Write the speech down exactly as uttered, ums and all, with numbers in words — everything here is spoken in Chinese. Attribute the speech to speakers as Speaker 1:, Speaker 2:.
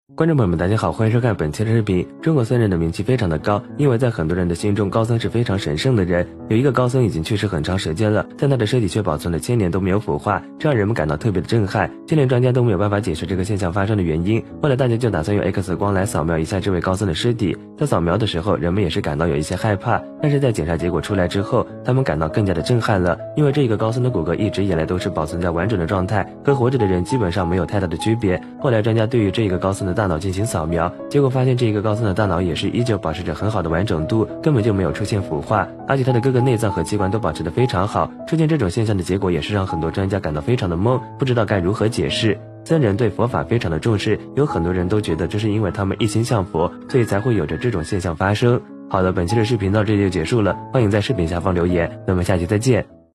Speaker 1: 观众朋友们，大家好，欢迎收看本期的视频。中国僧人的名气非常的高，因为在很多人的心中，高僧是非常神圣的人。有一个高僧已经去世很长时间了，但他的尸体却保存了千年都没有腐化，这让人们感到特别的震撼。就连专家都没有办法解释这个现象发生的原因。后来大家就打算用 X 光来扫描一下这位高僧的尸体。在扫描的时候，人们也是感到有一些害怕，但是在检查结果出来之后，他们感到更加的震撼了，因为这一个高僧的骨骼一直以来都是保存在完整的状态，和活着的人基本上没有太大的区别。后来专家对于这一个高僧的大脑进行扫描，结果发现这一个高僧的大脑也是依旧保持着很好的完整度，根本就没有出现腐化，而且他的各个内脏和器官都保持得非常好。出现这种现象的结果也是让很多专家感到非常的懵，不知道该如何解释。僧人对佛法非常的重视，有很多人都觉得这是因为他们一心向佛，所以才会有着这种现象发生。好的，本期的视频到这里就结束了，欢迎在视频下方留言，那么下期再见。